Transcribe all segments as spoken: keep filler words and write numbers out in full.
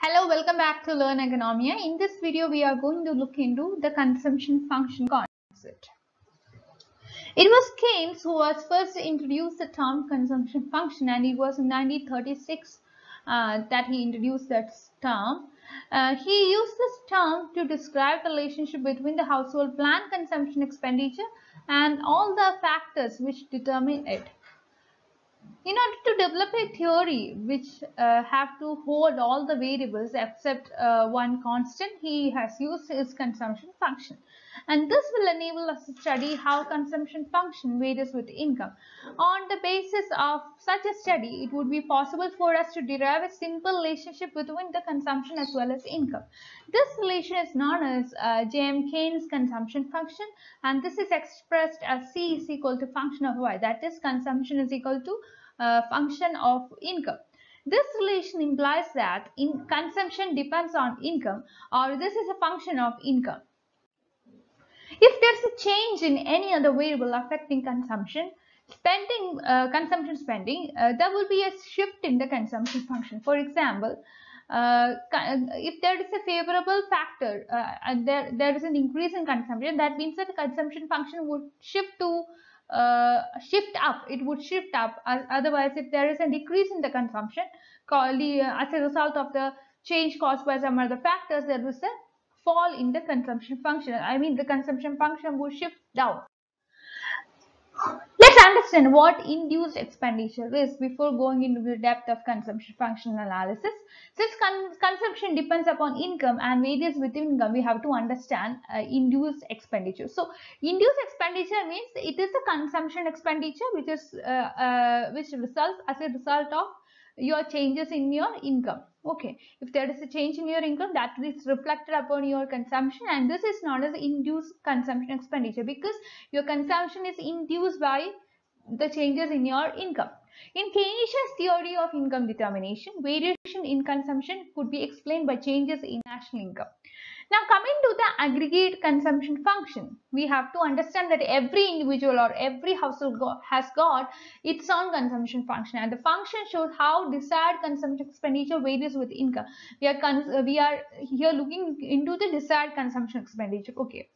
Hello, welcome back to Learn Economia. In this video, we are going to look into the consumption function concept. It was Keynes who was first introduced the term consumption function, and it was in nineteen thirty-six uh, that he introduced that term. Uh, he used this term to describe the relationship between the household planned consumption expenditure and all the factors which determine it. In order to develop a theory which uh, have to hold all the variables except uh, one constant, he has used his consumption function. And this will enable us to study how consumption function varies with income. On the basis of such a study, it would be possible for us to derive a simple relationship between the consumption as well as income. This relation is known as uh, J M Keynes consumption function, and this is expressed as C is equal to function of Y, that is consumption is equal to Uh, function of income. This relation implies that in consumption depends on income, or this is a function of income. If there's a change in any other variable affecting consumption, spending, uh, consumption spending, uh, there will be a shift in the consumption function. For example, uh, if there is a favorable factor uh, and there, there is an increase in consumption, that means that the consumption function would shift to uh, shift up. It would shift up. Otherwise, if there is a decrease in the consumption uh, as a result of the change caused by some other factors, there is a fall in the consumption function. I mean, the consumption function would shift down. Let's understand what induced expenditure is before going into the depth of consumption function analysis. Since con consumption depends upon income and varies with income, we have to understand uh, induced expenditure. So, induced expenditure means it is a consumption expenditure which is uh, uh, which results as a result of your changes in your income. Okay, if there is a change in your income, that is reflected upon your consumption, and this is known as induced consumption expenditure because your consumption is induced by the changes in your income. In Keynesian's theory of income determination, variation in consumption could be explained by changes in national income. Now, coming to the aggregate consumption function, we have to understand that every individual or every household go has got its own consumption function, and the function shows how desired consumption expenditure varies with income. We are we are here looking into the desired consumption expenditure. Okay,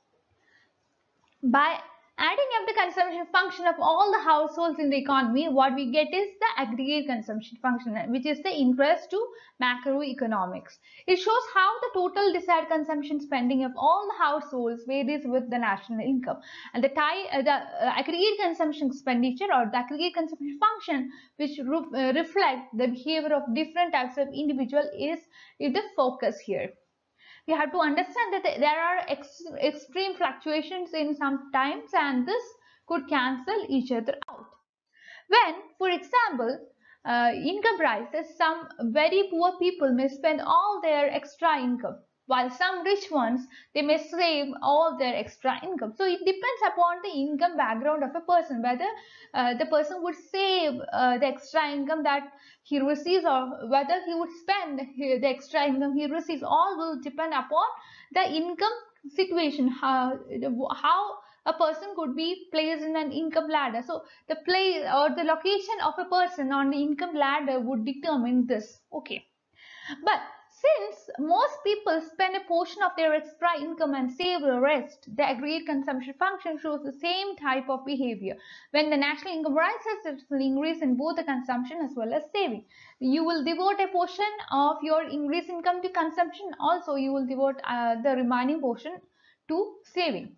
by adding up the consumption function of all the households in the economy, what we get is the aggregate consumption function, which is the interest to macroeconomics. It shows how the total desired consumption spending of all the households varies with the national income. And the, tie, uh, the uh, aggregate consumption expenditure or the aggregate consumption function, which re uh, reflect the behavior of different types of individual, is, is the focus here. We have to understand that there are ex extreme fluctuations in some times, and this could cancel each other out. When, for example, uh, income rises, some very poor people may spend all their extra income, while some rich ones, they may save all their extra income. So it depends upon the income background of a person, whether uh, the person would save uh, the extra income that he receives or whether he would spend the extra income he receives. All will depend upon the income situation, how, how a person could be placed in an income ladder. So the place or the location of a person on the income ladder would determine this. Okay, but since most people spend a portion of their extra income and save the rest, the aggregate consumption function shows the same type of behavior. When the national income rises, it will increase in both the consumption as well as saving. You will devote a portion of your increased income to consumption. Also, you will devote uh, the remaining portion to saving.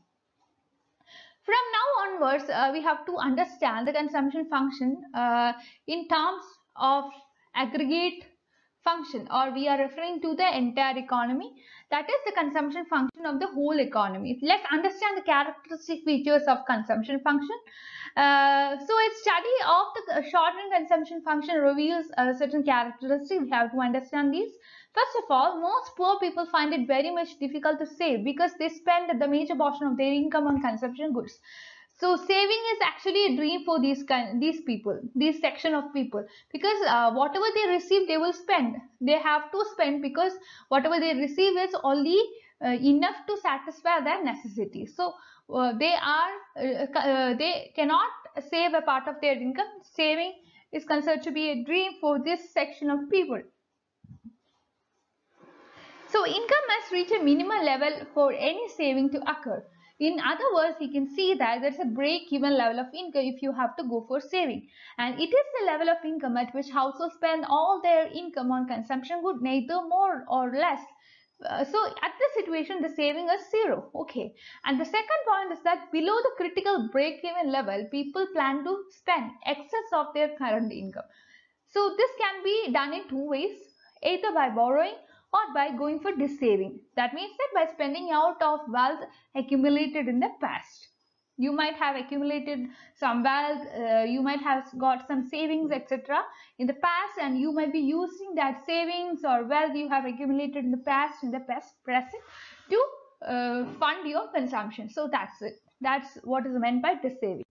From now onwards, uh, we have to understand the consumption function uh, in terms of aggregate function, or we are referring to the entire economy, that is the consumption function of the whole economy. Let's understand the characteristic features of consumption function. Uh, so a study of the shortened consumption function reveals uh, certain characteristics. We have to understand these. First of all, most poor people find it very much difficult to save because they spend the major portion of their income on consumption goods. So saving is actually a dream for these kind, these people, this section of people, because uh, whatever they receive, they will spend. They have to spend because whatever they receive is only uh, enough to satisfy their necessities. So uh, they are uh, uh, they cannot save a part of their income. Saving is considered to be a dream for this section of people. So income must reach a minimal level for any saving to occur. In other words, you can see that there's a break-even level of income if you have to go for saving. And it is the level of income at which households spend all their income on consumption good, neither more or less. Uh, so at this situation, the saving is zero. Okay. And the second point is that below the critical break-even level, people plan to spend excess of their current income. So this can be done in two ways, either by borrowing or by going for dissaving. That means that by spending out of wealth accumulated in the past. You might have accumulated some wealth, uh, you might have got some savings, et cetera in the past, and you might be using that savings or wealth you have accumulated in the past, in the past present, to uh, fund your consumption. So that's it. That's what is meant by dissaving.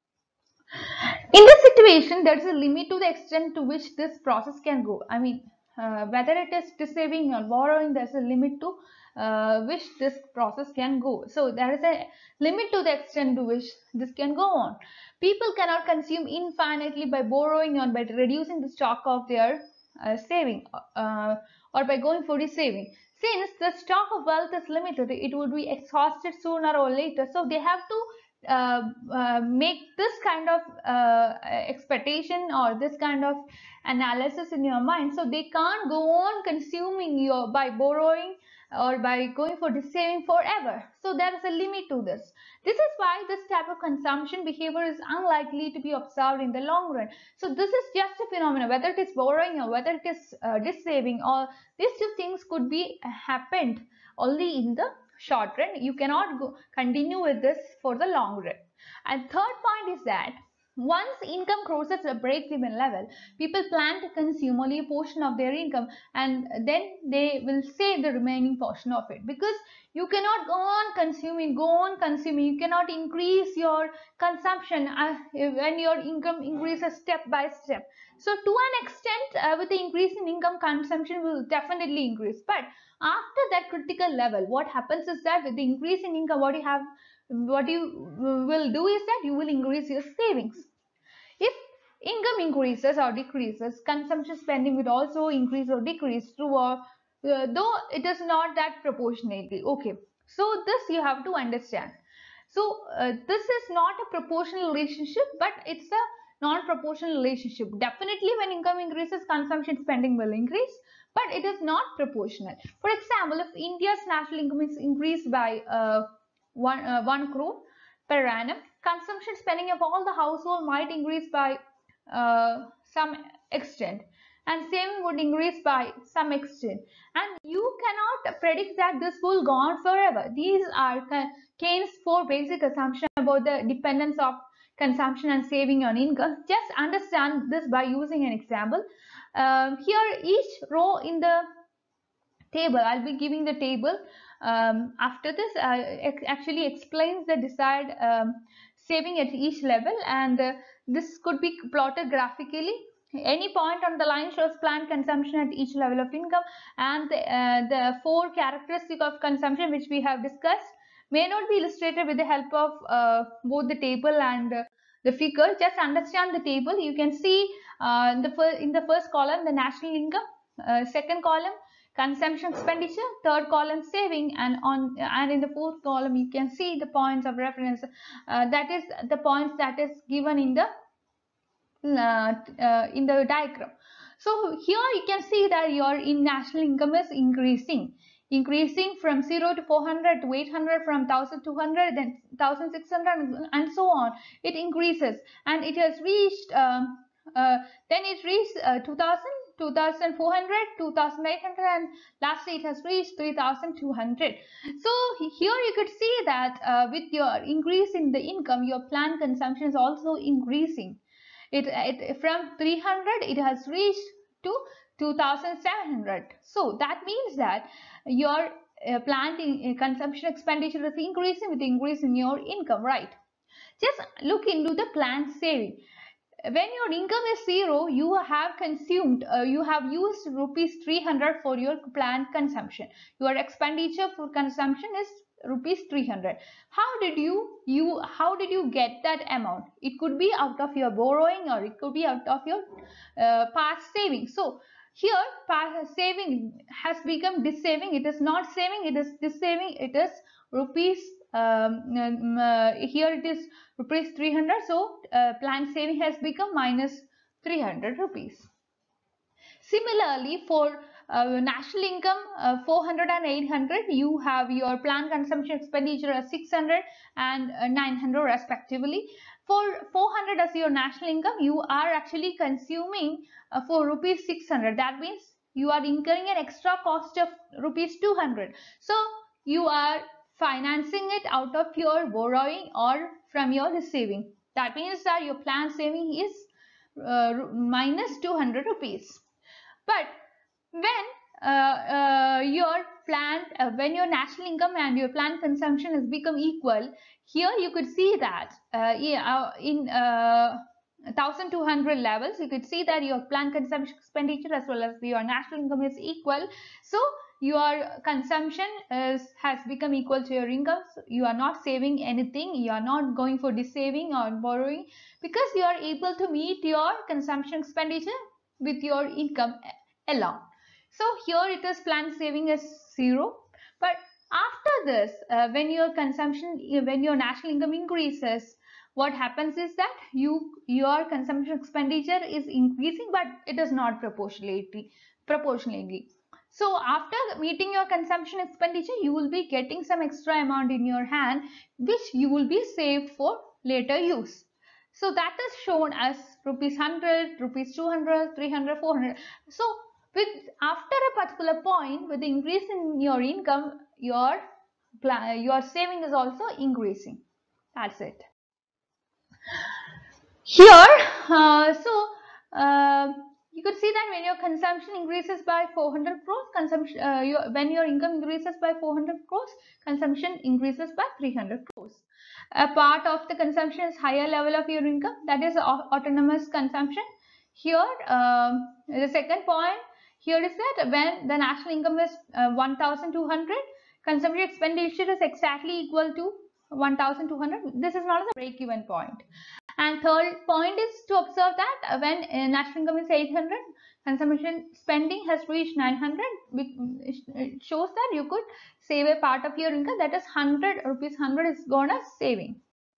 In this situation, there is a limit to the extent to which this process can go. I mean, uh, whether it is dissaving or borrowing, there is a limit to uh, which this process can go. So there is a limit to the extent to which this can go on. People cannot consume infinitely by borrowing or by reducing the stock of their uh, saving uh, or by going for the saving. Since the stock of wealth is limited, it would be exhausted sooner or later. So they have to uh, uh, make this kind of uh, expectation or this kind of analysis in your mind. So they can't go on consuming your by borrowing or by going for the saving forever. So there is a limit to this. This is why this type of consumption behavior is unlikely to be observed in the long run. So this is just a phenomenon, whether it is borrowing or whether it is uh, dissaving, or these two things could be uh, happened only in the short run. You cannot go continue with this for the long run. And third point is that once income crosses a break-even level, people plan to consume only a portion of their income, and then they will save the remaining portion of it, because you cannot go on consuming, go on consuming. You cannot increase your consumption uh, when your income increases step by step. So to an extent, uh, with the increase in income, consumption will definitely increase. But after that critical level, what happens is that with the increase in income, what you have what you will do is that you will increase your savings. If income increases or decreases, consumption spending will also increase or decrease through or uh, though it is not that proportionately. Okay, so this you have to understand. So uh, this is not a proportional relationship, but it's a non-proportional relationship. Definitely when income increases, consumption spending will increase, but it is not proportional. For example, if India's national income is increased by uh, one, uh, one crore per annum, consumption spending of all the household might increase by uh, some extent, and saving would increase by some extent, and you cannot predict that this will go on forever. These are Keynes' four basic assumptions about the dependence of consumption and saving on income. Just understand this by using an example. Uh, here each row in the table, I'll be giving the table um, after this uh, actually explains the desired um, saving at each level, and uh, this could be plotted graphically. Any point on the line shows planned consumption at each level of income, and the, uh, the four characteristics of consumption which we have discussed may not be illustrated with the help of uh, both the table and uh, the figure. Just understand the table. You can see uh, in, the in the first column the national income, uh, second column consumption expenditure, third column saving, and on and in the fourth column you can see the points of reference, uh, that is the points that is given in the uh, uh, in the diagram. So here you can see that your in national income is increasing increasing from zero to four hundred to eight hundred, from one thousand two hundred, then one thousand six hundred, and so on. It increases, and it has reached um, uh, then it reached uh, two thousand, two thousand four hundred, two thousand eight hundred, and lastly it has reached three thousand two hundred. So here you could see that uh, with your increase in the income, your planned consumption is also increasing. It, it from three hundred it has reached to two thousand seven hundred. So that means that your uh, planned in, uh, consumption expenditure is increasing with the increase in your income, right? Just look into the planned saving. When your income is zero, you have consumed, uh, you have used rupees three hundred for your planned consumption. Your expenditure for consumption is rupees three hundred. How did you you how did you get that amount? It could be out of your borrowing, or it could be out of your uh, past savings. So Here saving has become dissaving. It is not saving, it is dissaving. It is rupees um, uh, here it is rupees three hundred, so uh, planned saving has become minus three hundred rupees. Similarly, for uh, national income uh, four hundred and eight hundred, you have your planned consumption expenditure as six hundred and uh, nine hundred respectively. For four hundred as your national income, you are actually consuming uh, for rupees six hundred. That means you are incurring an extra cost of rupees two hundred. So you are financing it out of your borrowing or from your saving. That means that your planned saving is uh, minus two hundred rupees. But when uh, uh, your planned, uh, when your national income and your planned consumption has become equal, here you could see that uh, in uh, one thousand two hundred levels, you could see that your planned consumption expenditure as well as your national income is equal. So your consumption is, has become equal to your income. So you are not saving anything, you are not going for dissaving or borrowing, because you are able to meet your consumption expenditure with your income along. So here it is planned saving is zero. But after this, uh, when your consumption, when your national income increases, what happens is that you your consumption expenditure is increasing, but it is not proportionally proportionally. So after meeting your consumption expenditure, you will be getting some extra amount in your hand, which you will be saved for later use. So that is shown as rupees one hundred, rupees two hundred, three hundred, four hundred. So with after a particular point, with the increase in your income, your your saving is also increasing. That's it. Here, uh, so uh, you could see that when your consumption increases by four hundred crores, consumption uh, your, when your income increases by four hundred crores, consumption increases by three hundred crores. A part of the consumption is higher level of your income, that is autonomous consumption. Here, um, the second point here is that when the national income is uh, one thousand two hundred, consumption expenditure is exactly equal to one thousand two hundred. This is not a break-even point. And third point is to observe that when uh, national income is eight hundred, consumption spending has reached nine hundred. It shows that you could save a part of your income, that is one hundred rupees, one hundred is gone as saving.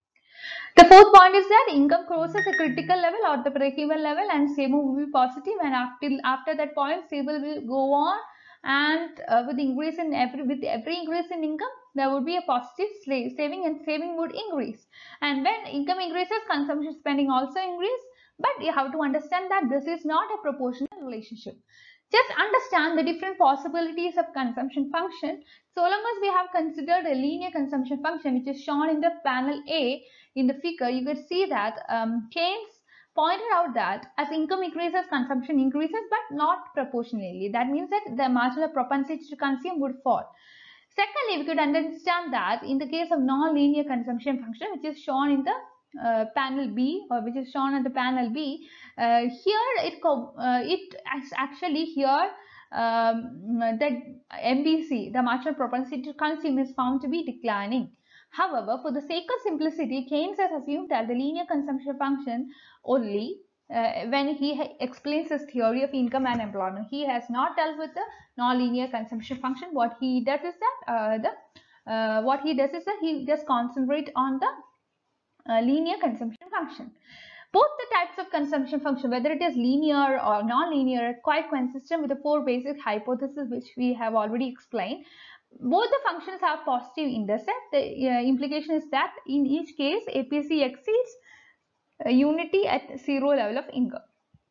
The fourth point is that income crosses a critical level or the break-even level, and saving will be positive, and after after that point, saving will go on, and uh, with increase in every with every increase in income, there would be a positive saving, and saving would increase. And when income increases, consumption spending also increase. But you have to understand that this is not a proportional relationship. Just understand the different possibilities of consumption function. So long as we have considered a linear consumption function, which is shown in the panel A in the figure, you could see that um, Keynes pointed out that as income increases, consumption increases, but not proportionally. That means that the marginal propensity to consume would fall. Secondly, we could understand that in the case of non-linear consumption function, which is shown in the uh, panel B, or which is shown at the panel B, uh, here it uh, it actually here um, the M B C, the marginal propensity to consume, is found to be declining. However, for the sake of simplicity, Keynes has assumed that the linear consumption function only uh, when he explains his theory of income and employment. He has not dealt with the non-linear consumption function. What he does is that uh, the uh, what he does is that he just concentrate on the uh, linear consumption function. Both the types of consumption function, whether it is linear or non-linear, are quite consistent with the four basic hypotheses which we have already explained. Both the functions have positive intercept. The uh, implication is that in each case, A P C exceeds uh, unity at zero level of income.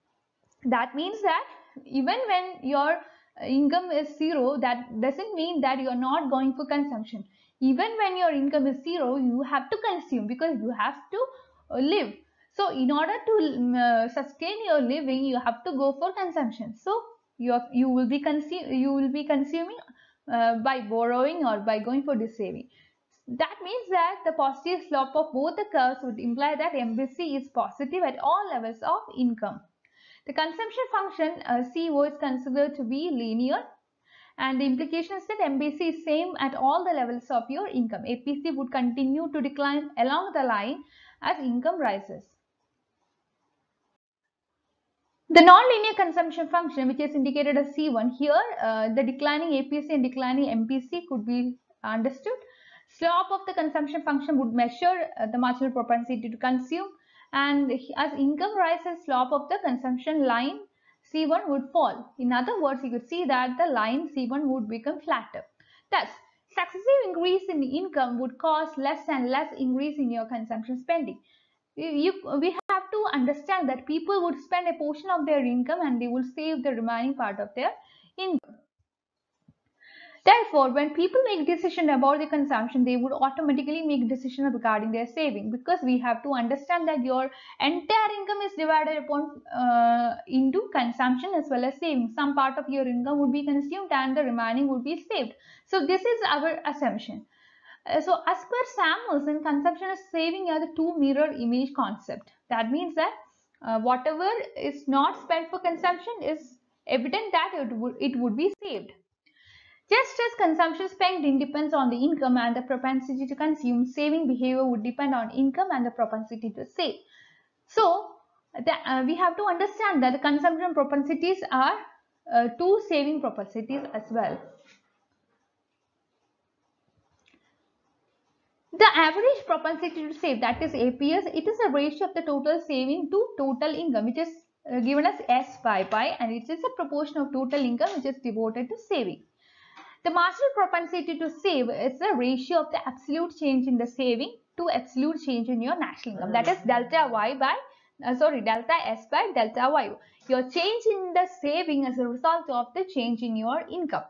That means that even when your income is zero, that doesn't mean that you are not going for consumption. Even when your income is zero, you have to consume because you have to live. So in order to uh, sustain your living, you have to go for consumption. So you are, you will be consume you will be consuming uh, by borrowing or by going for this saving. That means that the positive slope of both the curves would imply that M B C is positive at all levels of income. The consumption function uh, C O is considered to be linear, and the implication is that M B C is same at all the levels of your income. A P C would continue to decline along the line as income rises. The nonlinear consumption function, which is indicated as C one, here uh, the declining A P C and declining M P C could be understood. Slope of the consumption function would measure uh, the marginal propensity to consume, and as income rises, slope of the consumption line C one would fall. In other words, you could see that the line C one would become flatter. Thus, successive increase in income would cause less and less increase in your consumption spending. You, we have to understand that people would spend a portion of their income and they will save the remaining part of their income. Therefore, when people make decision about the consumption, they would automatically make decision regarding their saving, because we have to understand that your entire income is divided upon uh, into consumption as well as saving. Some part of your income would be consumed and the remaining would be saved. So this is our assumption. Uh, so as per Samuelson, consumption and saving are the two mirror image concept. That means that uh, whatever is not spent for consumption is evident that it would, it would be saved. Just as consumption spending depends on the income and the propensity to consume, saving behavior would depend on income and the propensity to save. So the, uh, we have to understand that the consumption propensities are uh, two saving propensities as well. The average propensity to save, that is A P S, it is a ratio of the total saving to total income, which is uh, given as S by pi, and it is a proportion of total income which is devoted to saving. The marginal propensity to save is the ratio of the absolute change in the saving to absolute change in your national income. That is delta Y by, uh, sorry, delta S by delta Y. Your change in the saving as a result of the change in your income.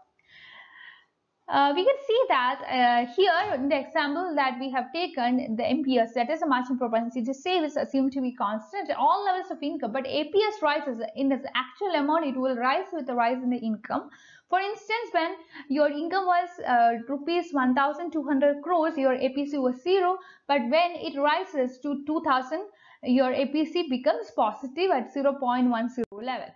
Uh, we can see that uh, here in the example that we have taken, the M P S, that is the marginal propensity to save, is assumed to be constant at all levels of income, but A P S rises in its actual amount. It will rise with the rise in the income. For instance, when your income was uh, rupees one thousand two hundred crores, your A P C was zero, but when it rises to two thousand, your A P C becomes positive at zero point one zero level.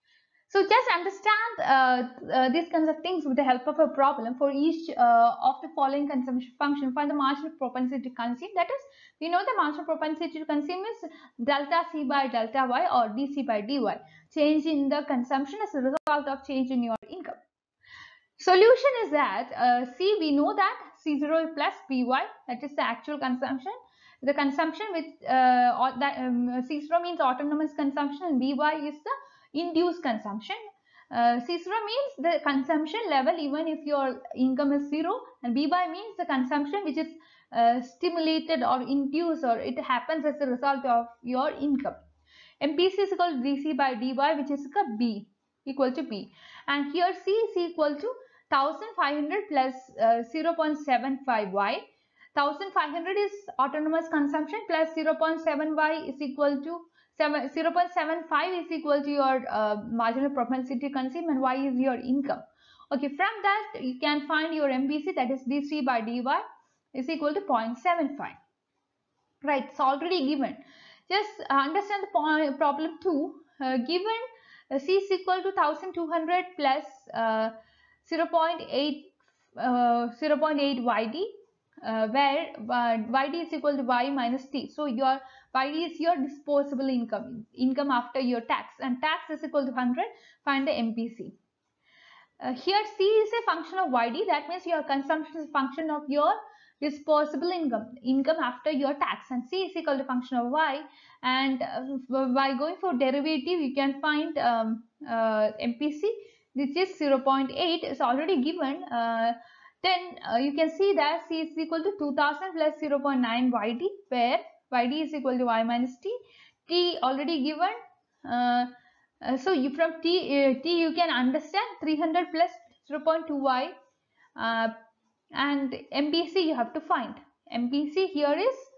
So just understand uh, uh, these kinds of things with the help of a problem. For each uh, of the following consumption function, find the marginal propensity to consume. That is, we know the marginal propensity to consume is delta C by delta Y or D C by D Y. Change in the consumption as a result of change in your income. Solution is that uh, C, we know that C zero plus B Y, that is the actual consumption. The consumption with uh, or that, um, C zero means autonomous consumption and B Y is the induced consumption. Uh, C zero means the consumption level even if your income is zero, and B Y means the consumption which is uh, stimulated or induced, or it happens as a result of your income. M P C is equal to D C by D Y, which is equal to B, equal to B, and here C is equal to one thousand five hundred plus uh, zero point seven five Y. one thousand five hundred is autonomous consumption plus zero point seven Y is equal to zero point seven five is equal to your uh, marginal propensity to consume, and Y is your income. Okay, from that you can find your M P C, that is D C by D Y is equal to zero point seven five. Right, it's already given. Just uh, understand the point, problem two. Uh, given uh, C is equal to one thousand two hundred plus uh, zero point eight uh, zero point eight Y D, uh, where uh, Y D is equal to Y minus T. So your Y D is your disposable income, income after your tax, and tax is equal to one hundred. Find the M P C. Uh, here C is a function of Y D. That means your consumption is a function of your disposable income, income after your tax, and C is equal to function of Y. And uh, by going for derivative, you can find um, uh, M P C, which is zero point eight, is already given. Uh, then uh, you can see that C is equal to two thousand plus zero point nine Y D, where Y D is equal to Y minus T. T already given. Uh, uh, so you from T, uh, T you can understand three hundred plus zero point two Y, uh, and M P C you have to find. M P C here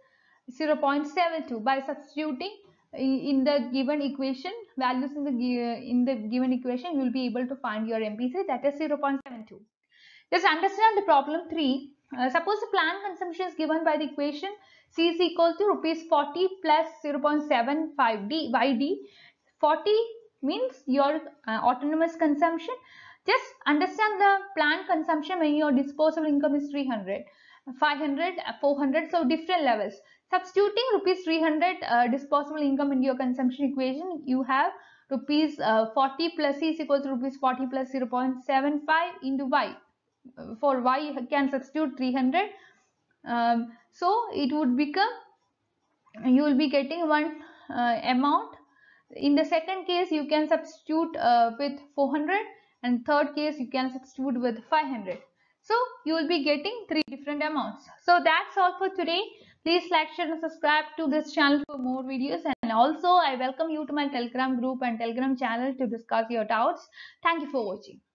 is zero point seven two. By substituting in the given equation, values in the in the given equation, you will be able to find your M P C, that is zero point seven two. Just understand the problem three. Uh, suppose the planned consumption is given by the equation C is equal to rupees forty plus zero point seven five D Y D. forty means your uh, autonomous consumption. Just understand the planned consumption when your disposable income is three hundred, five hundred, four hundred, so different levels. Substituting rupees three hundred uh, disposable income in your consumption equation, you have rupees uh, forty plus c is equal to rupees forty plus zero point seven five into y. For y you can substitute three hundred. Um, so it would become, you will be getting one uh, amount. In the second case you can substitute uh, with four hundred, and third case you can substitute with five hundred. So you will be getting three different amounts. So that's all for today. Please like, share and subscribe to this channel for more videos, and also I welcome you to my Telegram group and Telegram channel to discuss your doubts. Thank you for watching.